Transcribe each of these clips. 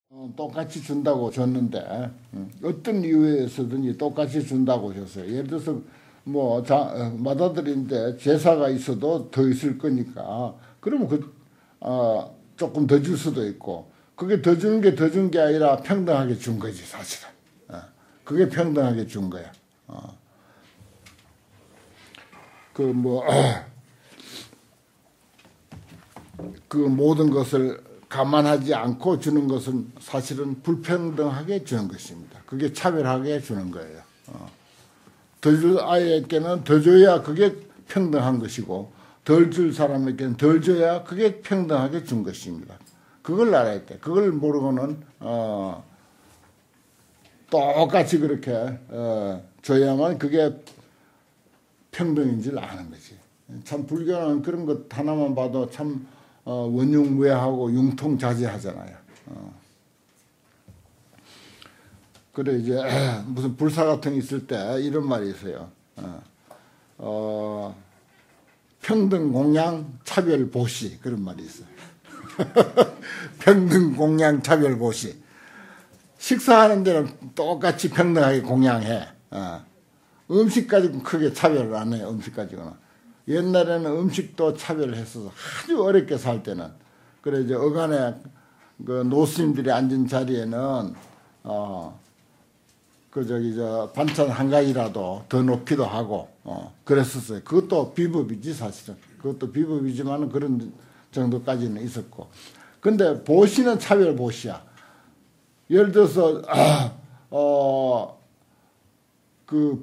똑같이 준다고 줬는데 어떤 이유에서든지 똑같이 준다고 줬어요. 예를 들어서 뭐 맏아들인데 제사가 있어도 더 있을 거니까 그러면 조금 더 줄 수도 있고 그게 더 주는 게 더 준 게 아니라 평등하게 준 거지 사실은. 그게 평등하게 준 거야. 그 모든 것을 감안하지 않고 주는 것은 사실은 불평등하게 주는 것입니다. 그게 차별하게 주는 거예요. 더 줄 아이에게는 더 줘야 그게 평등한 것이고 덜 줄 사람에게는 덜 줘야 그게 평등하게 준 것입니다. 그걸 알아야 돼. 그걸 모르고는 똑같이 그렇게 줘야만 그게 평등인 줄 아는 거지. 참 불교는 그런 것 하나만 봐도 참 원흉무해하고 융통자제하잖아요. 그래 이제 무슨 불사 같은 게 있을 때 이런 말이 있어요. 평등 공양 차별 보시 그런 말이 있어요. 평등 공양 차별 보시. 식사하는 데는 똑같이 평등하게 공양해. 음식 가지고 크게 차별을 안 해요. 음식 가지고는. 옛날에는 음식도 차별을 했어서 아주 어렵게 살 때는. 그래 이제 어간에 그 노스님들이 앉은 자리에는 반찬 한 가지라도 더 넣기도 하고 그랬었어요. 그것도 비법이지 사실은. 그것도 비법이지만 그런 정도까지는 있었고. 근데 보시는 차별 보시야. 예를 들어서 그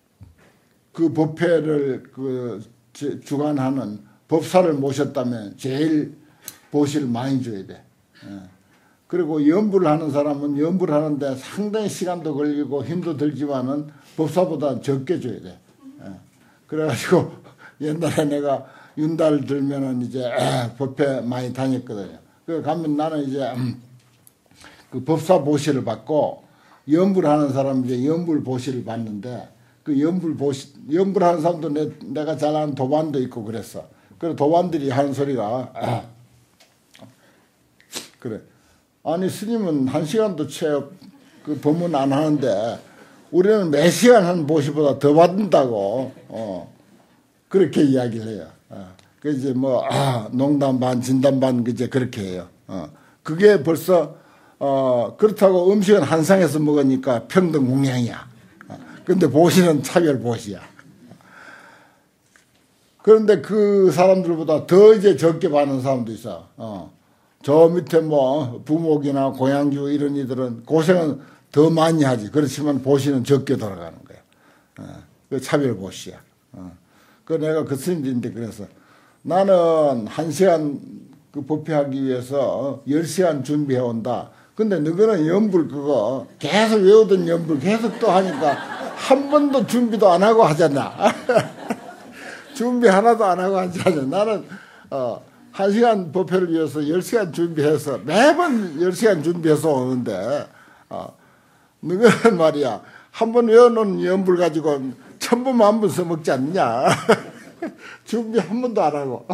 법회를 주관하는 법사를 모셨다면 제일 보시를 많이 줘야 돼. 그리고 연부를 하는 사람은 연부를 하는데 상당히 시간도 걸리고 힘도 들지만은 법사보다 적게 줘야 돼. 그래가지고 옛날에 내가 윤달 들면은 이제 법회 많이 다녔거든요. 그 가면 나는 이제 그 법사 보시를 받고 연부를 하는 사람 이제 연불 보시를 받는데 그 연불 하는 사람도 내가 잘 아는 도반도 있고 그랬어. 그래 도반들이 하는 소리가 그래. 아니 스님은 1시간도 채 그 법문 안 하는데 우리는 몇 시간 한 보시보다 더 받는다고 그렇게 이야기를 해요. 그 이제 농담 반 진담 반 이제 그렇게 해요. 그게 벌써 그렇다고 음식은 한 상에서 먹으니까 평등 공양이야. 근데 보시는 차별 보시야. 그런데 그 사람들보다 더 이제 적게 받는 사람도 있어. 저 밑에 부목이나 고향주 이런 이들은 고생은 더 많이 하지. 그렇지만 보시는 적게 돌아가는 거야. 그 차별 보시야. 그 내가 그 스님들인데 그래서 나는 1시간 그 법회하기 위해서 10시간 준비해 온다. 근데 너희는 연불 그거 계속 외우던 연불 계속 또 하니까 한 번도 준비도 안 하고 하잖아. 준비 하나도 안 하고 하잖아. 나는 1시간 법회를 위해서 10시간 준비해서 매번 10시간 준비해서 오는데 너희는 말이야 한 번 외워놓은 연불 가지고 1000번 1000번 써먹지 않느냐. 준비 한 번도 안 하고.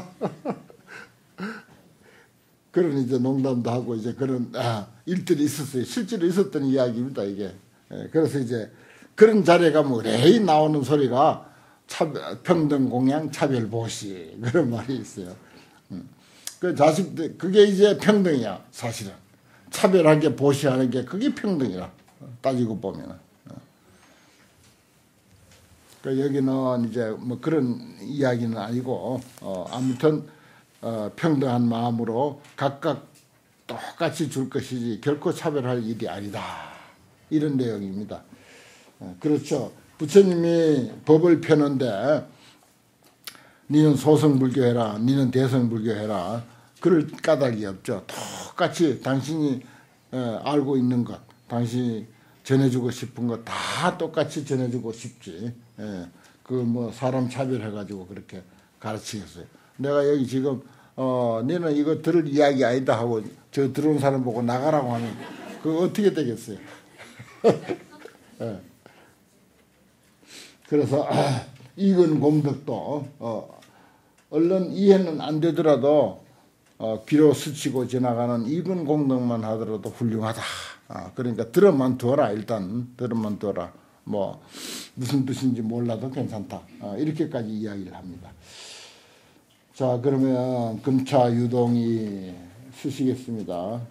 그런 이제 농담도 하고 이제 그런 일들이 있었어요. 실제로 있었던 이야기입니다 이게. 그래서 이제 그런 자리에 가면 의뢰이 나오는 소리가 평등 공양 차별 보시 그런 말이 있어요. 그 자식들 그게 이제 평등이야 사실은. 차별하게 보시하는 게 그게 평등이야 따지고 보면은. 그 여기는 이제 그런 이야기는 아니고 아무튼 평등한 마음으로 각각 똑같이 줄 것이지 결코 차별할 일이 아니다. 이런 내용입니다. 그렇죠. 부처님이 법을 펴는데 니는 소승불교 해라. 니는 대승불교 해라. 그럴 까닭이 없죠. 똑같이 당신이 알고 있는 것, 당신이 전해주고 싶은 것 다 똑같이 전해주고 싶지. 사람 차별해가지고 그렇게 가르치겠어요. 내가 여기 지금 너는 이거 들을 이야기 아니다 하고 저 들어온 사람 보고 나가라고 하면 그거 어떻게 되겠어요? 그래서 익은 공덕도 얼른 이해는 안 되더라도 비로 스치고 지나가는 익은 공덕만 하더라도 훌륭하다. 그러니까 들어만 둬라. 일단 들어만 둬라. 뭐 무슨 뜻인지 몰라도 괜찮다. 이렇게까지 이야기를 합니다. 자, 그러면 금차 유동이 쓰시겠습니다.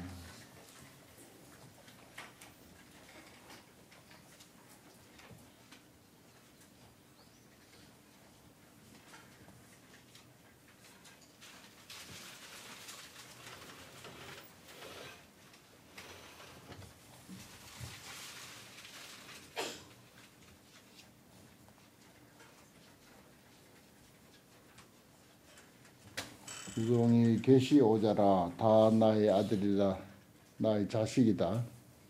유동이 계시 오자라. 다 나의 아들이라. 나의 자식이다.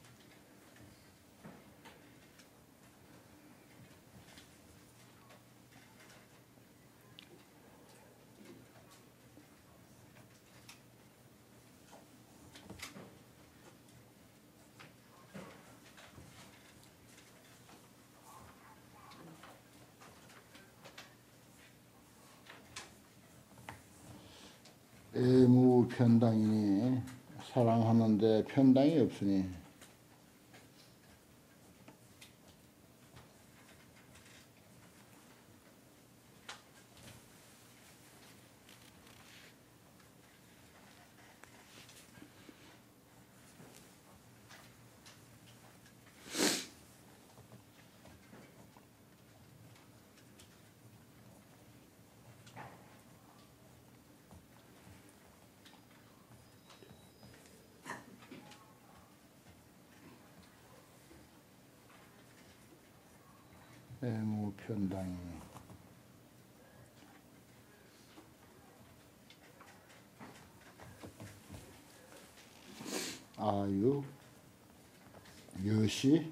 애무 편당이니 사랑하는데 편당이 없으니 애무 편당이 아유 여시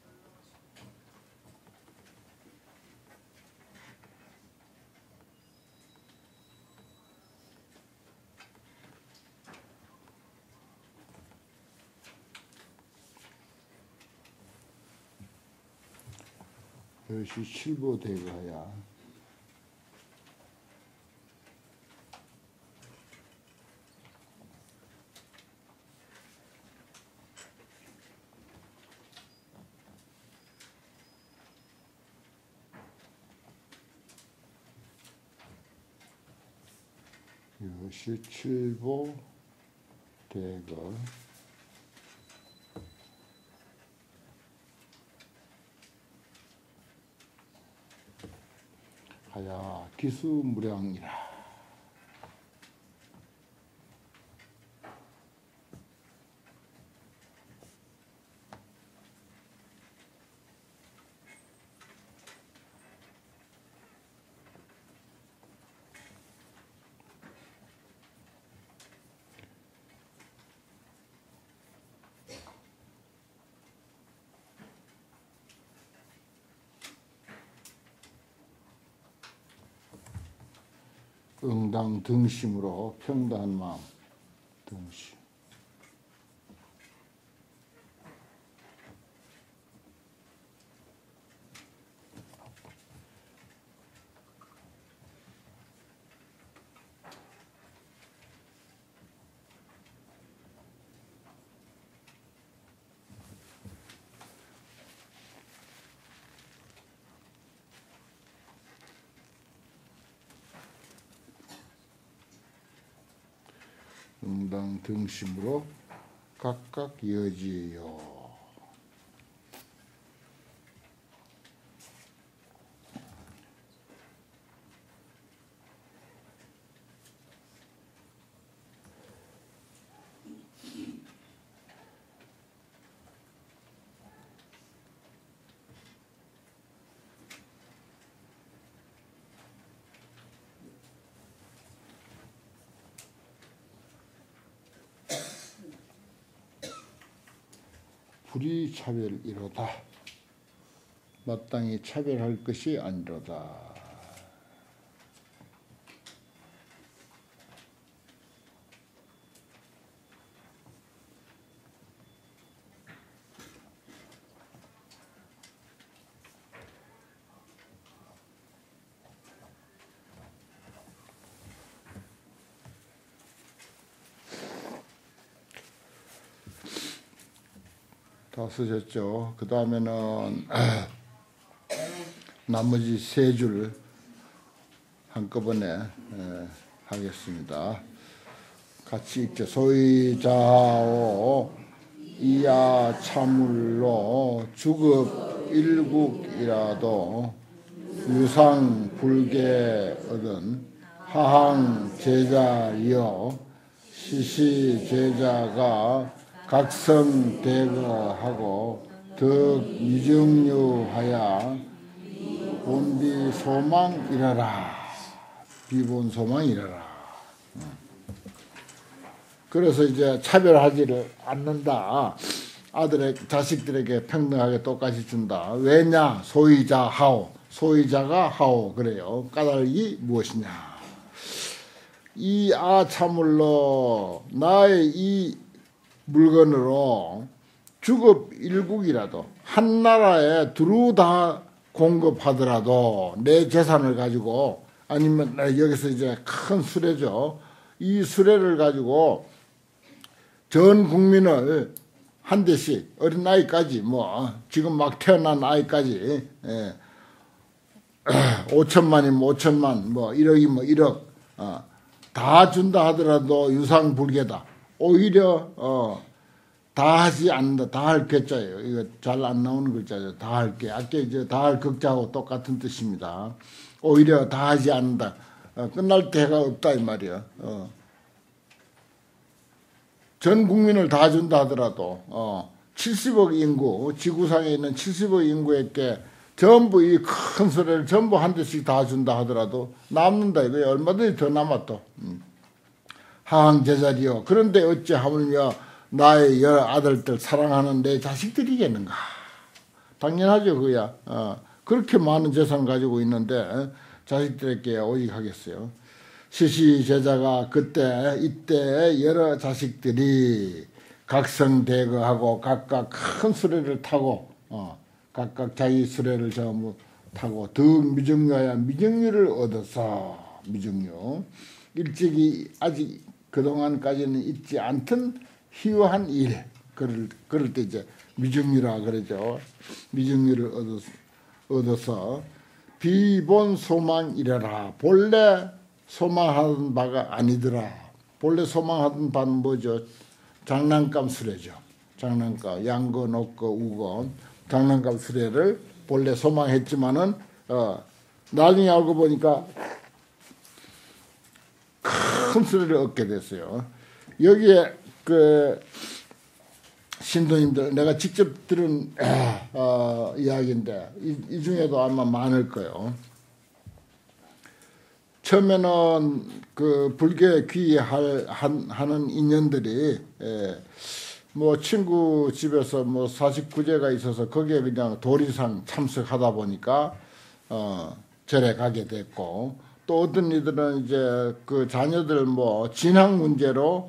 여시 칠보대가야 여시 칠보 대거 하야 기수무량이라. 응당 등심으로 평등한 마음. 등심. 응당 등심으로 각각 이어지요. 불이 차별이로다. 마땅히 차별할 것이 아니로다. 다 쓰셨죠. 그 다음에는 나머지 세 줄 한꺼번에 하겠습니다. 같이 읽죠. 소이자오 이야 참물로 주급 일국이라도 유상 불계 얻은 하항 제자이여 시시 제자가 각성 대거하고 덕 미증유하야 본비 소망이라라. 비본 소망이라라. 그래서 이제 차별하지를 않는다. 자식들에게 평등하게 똑같이 준다. 왜냐? 소이자 하오. 소이자가 하오. 그래요. 까닭이 무엇이냐? 이 참물로 나의 이 물건으로 주급 일국이라도 한 나라에 두루 다 공급하더라도 내 재산을 가지고 아니면 여기서 이제 큰 수레죠. 이 수레를 가지고 전 국민을 한 대씩 어린 아이까지 지금 막 태어난 아이까지 5천만이면 5천만 1억이면 1억 다 준다 하더라도 유상불개다. 오히려 다 하지 않는다. 다 할 괴자예요. 이거 잘 안 나오는 글자죠. 다 할게. 아까 이제 다 할 극자하고 똑같은 뜻입니다. 오히려 다 하지 않는다. 끝날 때가 없다 이 말이야. 전 국민을 다 준다 하더라도 70억 인구, 지구상에 있는 70억 인구에게 전부 이 큰 소리를 전부 한 대씩 다 준다 하더라도 남는다. 이거 얼마든지 더 남았다. 하항 제자리요. 그런데 어찌 하물며 나의 여러 아들들 사랑하는 내 자식들이겠는가. 당연하죠. 그야. 그렇게 많은 재산 가지고 있는데 자식들에게 오직 하겠어요. 시시 제자가 이때 여러 자식들이 각성대거하고 각각 큰 수레를 타고 각각 자기 수레를 전부 타고 덕 미증유하여 미증유를 얻어서 미증유 일찍이 아직 그동안까지는 있지 않던 희화한 일 그럴 때 이제 미증유라 그러죠. 미증유를 얻어서 비본 소망이라라. 본래 소망하던 바가 아니더라. 본래 소망하던 바는 뭐죠? 장난감 수레죠. 장난감 양거 녹거 우거 장난감 수레를 본래 소망했지만은 나중에 알고 보니까 큰 수레를 얻게 됐어요. 여기에 그 신도님들 내가 직접 들은 이야기인데 이 중에도 아마 많을 거예요. 처음에는 그 불교에 귀하는 인연들이 친구 집에서 49제가 있어서 거기에 그냥 도리상 참석하다 보니까 절에 가게 됐고 또 어떤 이들은 이제 그 자녀들 진학 문제로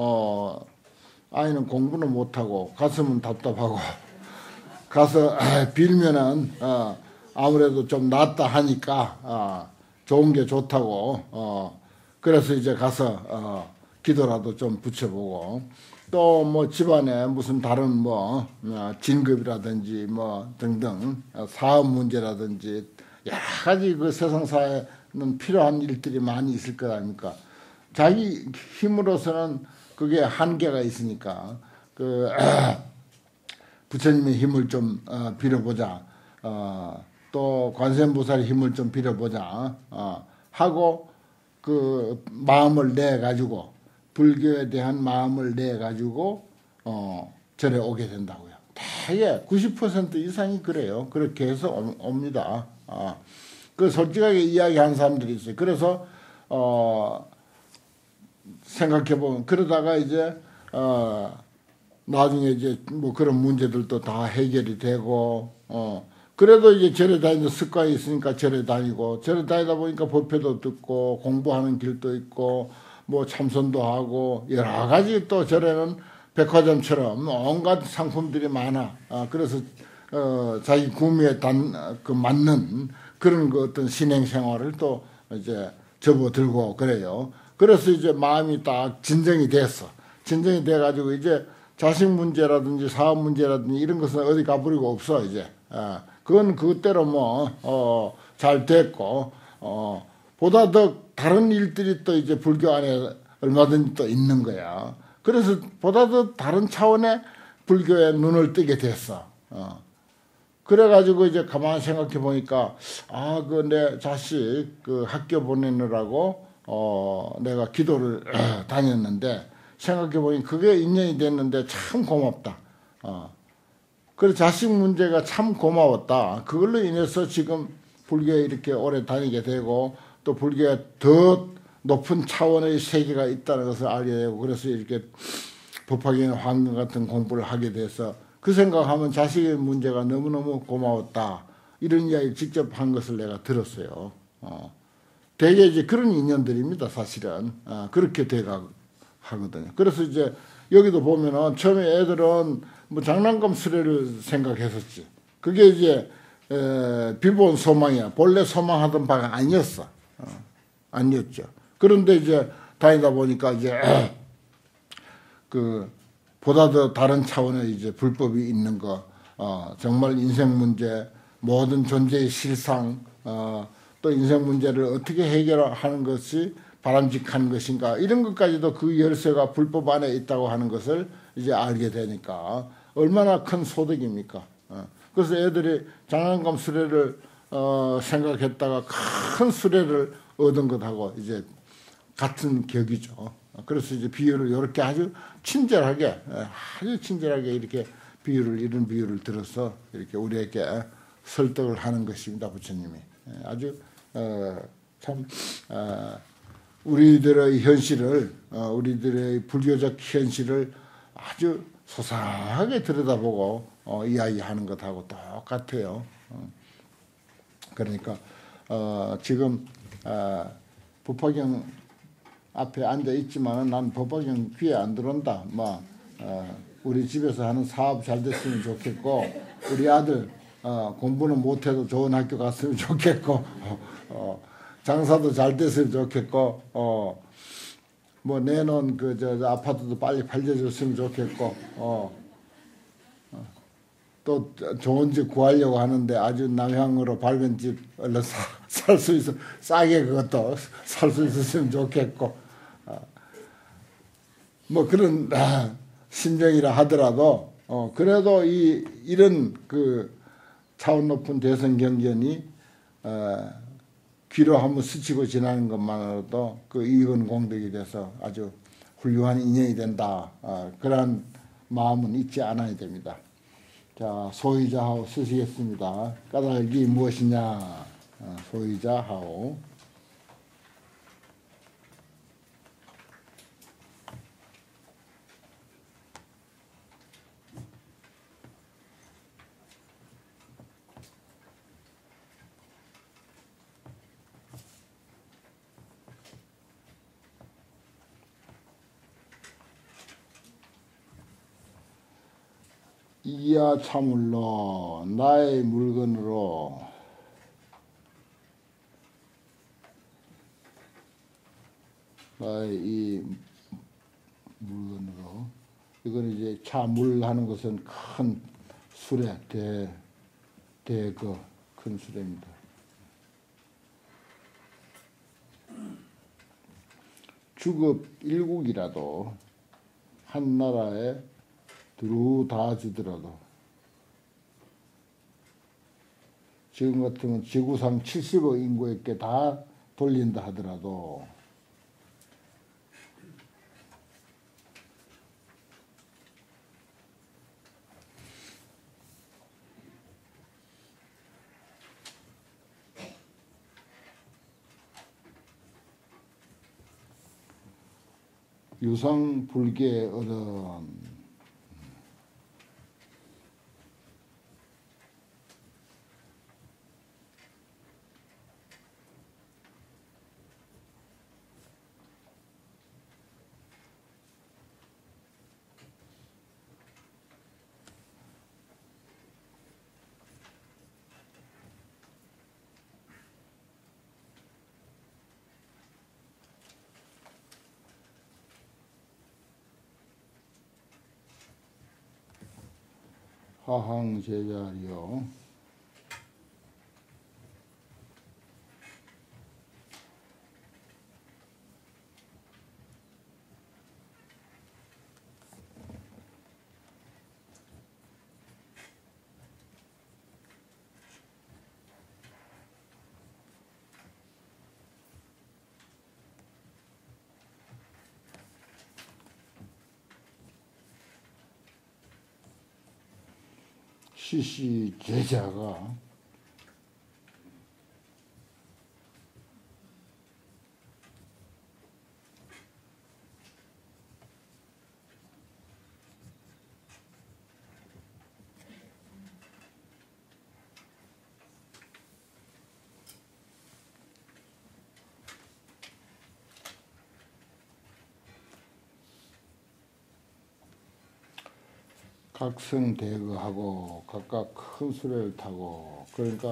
아이는 공부는 못하고 가슴은 답답하고 가서 빌면은 아무래도 좀 낫다 하니까 좋은 게 좋다고 그래서 이제 가서 기도라도 좀 붙여보고 또 집안에 무슨 다른 진급이라든지 등등 사업 문제라든지 여러 가지 그 세상사에는 필요한 일들이 많이 있을 거 아닙니까? 자기 힘으로서는 그게 한계가 있으니까 그 부처님의 힘을 좀 빌어보자. 또 관세음보살의 힘을 좀 빌어보자 하고 그 마음을 내 가지고 불교에 대한 마음을 내 가지고 절에 오게 된다고요. 대개 90% 이상이 그래요. 그렇게 해서 옵니다. 그 솔직하게 이야기한 사람들이 있어요. 그래서 생각해 보면 그러다가 이제 나중에 이제 그런 문제들도 다 해결이 되고 그래도 이제 절에 다니는 습관이 있으니까 절에 다니고 절에 다니다 보니까 법회도 듣고 공부하는 길도 있고 참선도 하고 여러 가지 또 절에는 백화점처럼 온갖 상품들이 많아. 그래서 자기 구미에 맞는 그런 그 어떤 신행 생활을 또 이제 접어들고 그래요. 그래서 이제 마음이 딱 진정이 됐어. 진정이 돼가지고 이제 자식 문제라든지 사업 문제라든지 이런 것은 어디 가버리고 없어 이제. 그건 그때로 뭐 잘 됐고 보다 더 다른 일들이 또 이제 불교 안에 얼마든지 또 있는 거야. 그래서 보다 더 다른 차원의 불교에 눈을 뜨게 됐어. 그래가지고 이제 가만히 생각해 보니까 그 내 자식 그 학교 보내느라고 내가 기도를 다녔는데 생각해 보니 그게 인연이 됐는데 참 고맙다. 그래 자식 문제가 참 고마웠다. 그걸로 인해서 지금 불교에 이렇게 오래 다니게 되고 또 불교에 더 높은 차원의 세계가 있다는 것을 알게 되고 그래서 이렇게 법화경 황금 같은 공부를 하게 돼서 그 생각하면 자식의 문제가 너무너무 고마웠다. 이런 이야기 직접 한 것을 내가 들었어요. 대개 이제 그런 인연들입니다, 사실은. 그렇게 돼가 하거든요. 그래서 이제 여기도 보면은 처음에 애들은 뭐 장난감 수레를 생각했었지. 그게 이제 비본 소망이야. 본래 소망하던 바가 아니었어. 아니었죠. 그런데 이제 다니다 보니까 이제 그 보다 더 다른 차원의 이제 불법이 있는 거, 정말 인생 문제, 모든 존재의 실상, 또 인생 문제를 어떻게 해결하는 것이 바람직한 것인가 이런 것까지도 그 열쇠가 불법 안에 있다고 하는 것을 이제 알게 되니까 얼마나 큰 소득입니까? 그래서 애들이 장난감 수레를 생각했다가 큰 수레를 얻은 것하고 이제 같은 격이죠. 그래서 이제 비유를 이렇게 아주 친절하게 이렇게 이런 비유를 들어서 이렇게 우리에게 설득을 하는 것입니다. 부처님이 아주 참 우리들의 현실을 우리들의 불교적 현실을 아주 소상하게 들여다보고 이야기하는 것하고 똑같아요. 그러니까 지금 법화경 앞에 앉아 있지만은 난 법화경 귀에 안 들어온다. 뭐 우리 집에서 하는 사업 잘 됐으면 좋겠고 우리 아들 공부는 못해도 좋은 학교 갔으면 좋겠고 장사도 잘 됐으면 좋겠고 뭐 내놓은 그 저 아파트도 빨리 팔려줬으면 좋겠고 또 좋은 집 구하려고 하는데 아주 남향으로 밝은 집 얼른 살 수 있어 싸게 그것도 살 수 있었으면 좋겠고 뭐 그런 심정이라 하더라도 그래도 이런 그 차원 높은 대선 경전이 귀로 한번 스치고 지나는 것만으로도 그 이익은 공덕이 돼서 아주 훌륭한 인연이 된다. 그런 마음은 잊지 않아야 됩니다. 자, 소의자하오 쓰시겠습니다. 까닭이 무엇이냐? 소의자하오. 이야 참을로 나의 물건으로 나의 이 물건으로 이건 이제 차물 하는 것은 큰 수레 대거 큰 수레입니다. 주급 일국이라도 한 나라에 두루 다 주더라도 지금 같으면 지구상 70억 인구에게 다 돌린다 하더라도 유상 불계 어른 하항 제자리요. 시시 제자가 각성대거하고 각각 큰 수레를 타고, 그러니까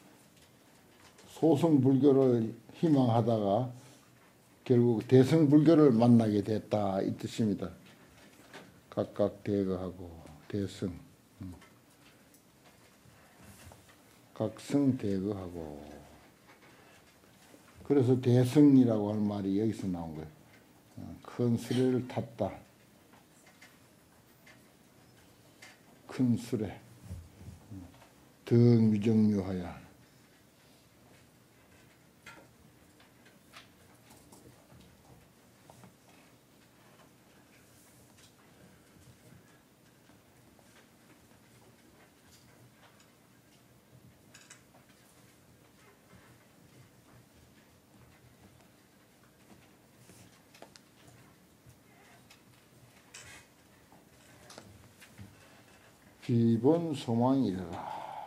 소승불교를 희망하다가 결국 대승불교를 만나게 됐다 이 뜻입니다. 각각 대거하고 대승, 각성대거하고, 그래서 대승이라고 하는 말이 여기서 나온 거예요. 큰 수레를 탔다. 큰 수레, 덕미정유하야. 기본 소망이라.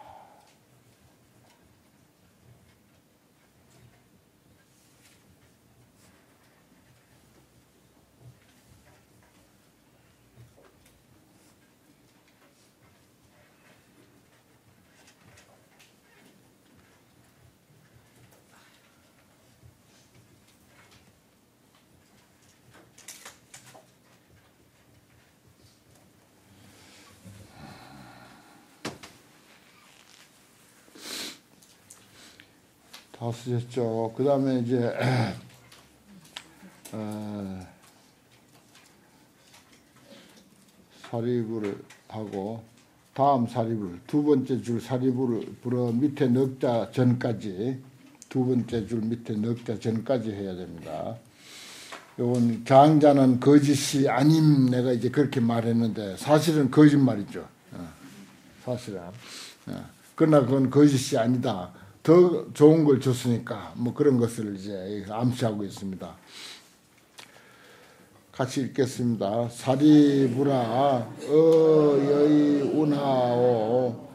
다 쓰셨죠. 그 다음에 이제 사리부를 하고, 다음 사리부, 두 번째 줄 사리부를 불어 밑에 넉자 전까지, 두 번째 줄 밑에 넉자 전까지 해야 됩니다. 요건 장자는 거짓이 아님, 내가 이제 그렇게 말했는데 사실은 거짓말이죠. 사실은. 그러나 그건 거짓이 아니다. 더 좋은 걸 줬으니까 뭐 그런 것을 이제 암시하고 있습니다. 같이 읽겠습니다. 사리부라 어여이 운하오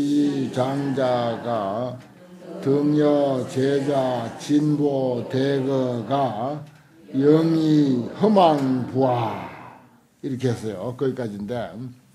시장자가 등여 제자 진보 대거가 영이 허망부하, 이렇게 했어요. 거기까지인데,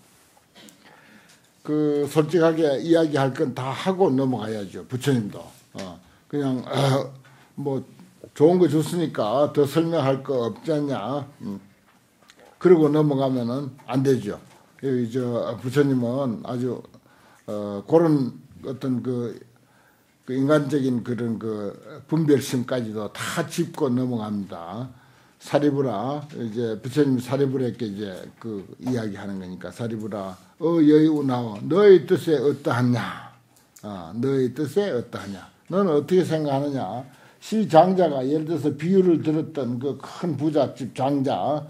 그 솔직하게 이야기할 건 다 하고 넘어가야죠. 부처님도 그냥 뭐 좋은 거 줬으니까 더 설명할 거 없지 않냐, 그러고 넘어가면은 안 되죠. 여기 저 부처님은 아주 그런 어떤 그 인간적인 그런 그 분별심까지도 다 짚고 넘어갑니다. 사리부라, 이제 부처님 사리부라께 이제 그 이야기하는 거니까, 사리부라 여의우나오 너의 뜻에 어떠하냐, 너의 뜻에 어떠하냐, 너는 어떻게 생각하느냐. 시장자가, 예를 들어서 비유를 들었던 그 큰 부잣집 장자가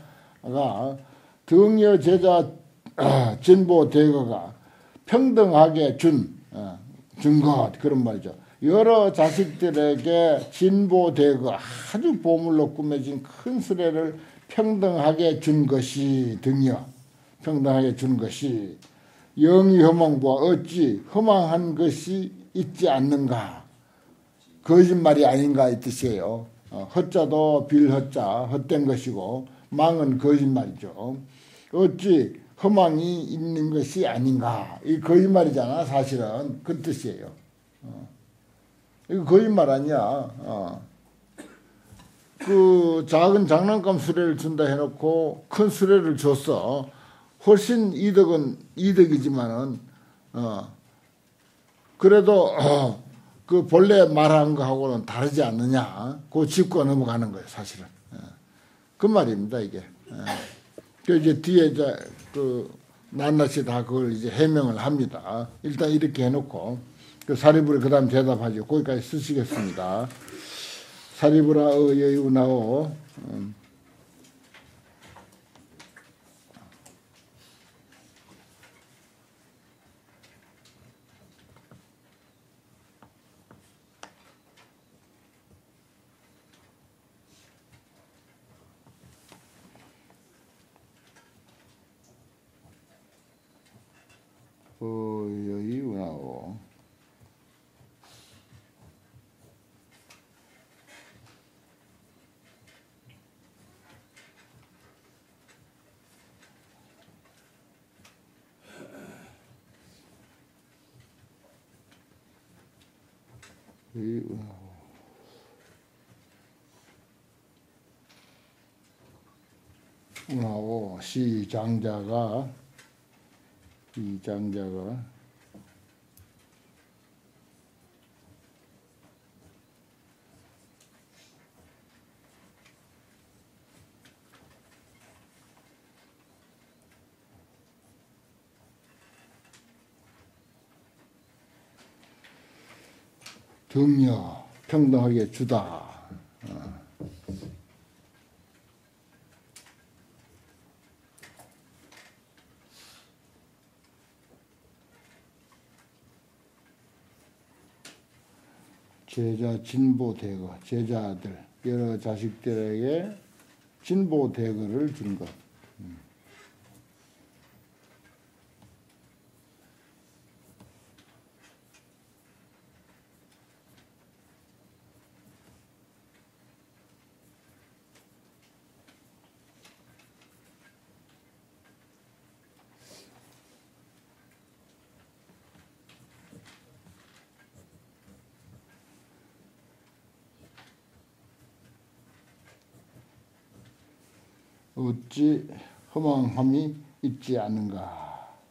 등여 제자 진보 대거가 평등하게 준 것, 그런 말이죠. 여러 자식들에게 진보 대거, 아주 보물로 꾸며진 큰 수레를 평등하게 준 것이, 등여 평등하게 준 것이 영이 허망부하, 어찌 허망한 것이 있지 않는가, 거짓말이 아닌가 이 뜻이에요. 헛자도 빌헛자, 헛된 것이고, 망은 거짓말이죠. 어찌 허망이 있는 것이 아닌가, 이 거짓말이잖아 사실은. 그 뜻이에요. 이거 거짓말 아니야. 그 작은 장난감 수레를 준다 해놓고 큰 수레를 줬어. 훨씬 이득은 이득이지만은 그래도 그 본래 말한 거하고는 다르지 않느냐. 그거 짚고 넘어가는 거예요, 사실은. 그 말입니다, 이게. 그 이제 뒤에 이제 그 낱낱이 다 그걸 이제 해명을 합니다. 일단 이렇게 해놓고 그 사리불이 그 다음 대답하죠. 거기까지 쓰시겠습니다. 사리불아 여유나오 여유나오 운하고 시장자가 등려 평등하게 주다. 제자 진보대거, 제자들 여러 자식들에게 진보대거를 준 것. 어찌 허망함이 있지 않는가.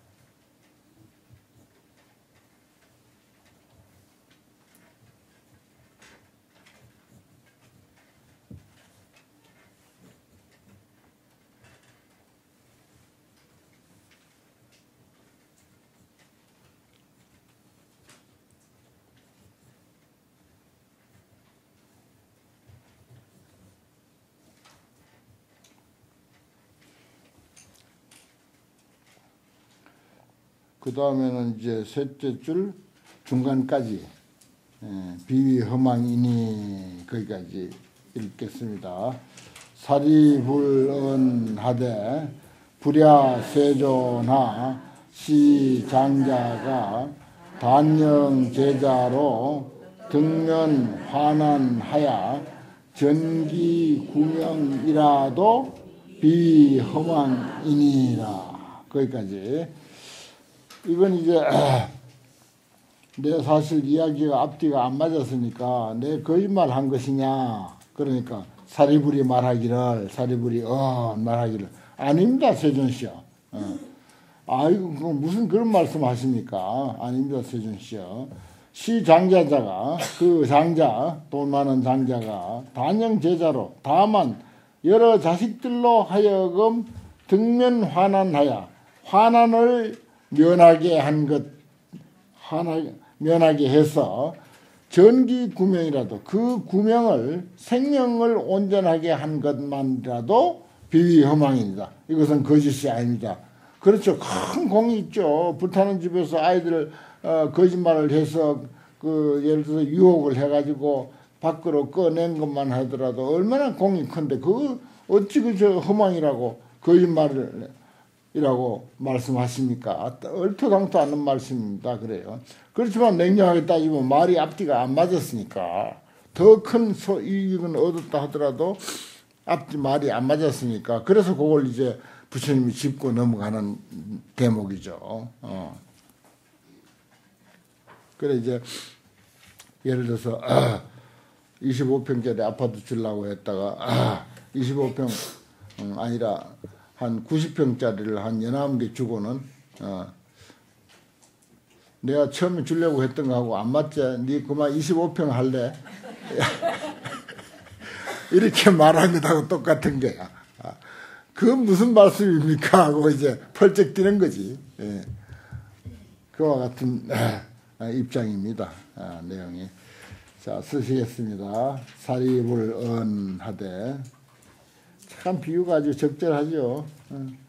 그 다음에는 이제 셋째 줄 중간까지 비위 허망이니 거기까지 읽겠습니다. 사리불언하되 불야 세조나 시장자가 단영 제자로 등면 환환하야 전기 구명이라도 비위 허망이니라. 거기까지. 이건 이제 내 사실 이야기가 앞뒤가 안 맞았으니까 내 거짓말 한 것이냐. 그러니까 사리불이 말하기를 아닙니다, 세존씨요. 아이고 무슨 그런 말씀 하십니까. 아닙니다, 세존씨요. 시장자자가 그 장자, 돈 많은 장자가 단영 제자로 다만 여러 자식들로 하여금 등면 환환하여 환환을 면하게 한 것, 면하게 해서 전기 구명이라도 그 구명을 생명을 온전하게 한 것만이라도 비위 허망입니다. 이것은 거짓이 아닙니다. 그렇죠. 큰 공이 있죠. 불타는 집에서 아이들 거짓말을 해서 그 예를 들어서 유혹을 해가지고 밖으로 꺼낸 것만 하더라도 얼마나 공이 큰데 그 어찌 그저 허망이라고 거짓말을 이라고 말씀하십니까? 얼토당토 않는 말씀입니다. 그래요. 그렇지만 냉정하게 따지면 말이 앞뒤가 안 맞았으니까 더 큰 이익은 얻었다 하더라도 앞뒤 말이 안 맞았으니까 그래서 그걸 이제 부처님이 짚고 넘어가는 대목이죠. 그래 이제 예를 들어서 25평짜리 아파트 주려고 했다가 25평 아니라 한 90평짜리를 한 19개 주고는 내가 처음에 주려고 했던 거하고 안 맞지? 네 그만 25평 할래? 이렇게 말한 것하고 똑같은 거야. 그건 무슨 말씀입니까? 하고 이제 펄쩍 뛰는 거지. 예. 그와 같은 입장입니다. 내용이. 자, 쓰시겠습니다. 사리불 언하되. 참 비유가 아주 적절하죠.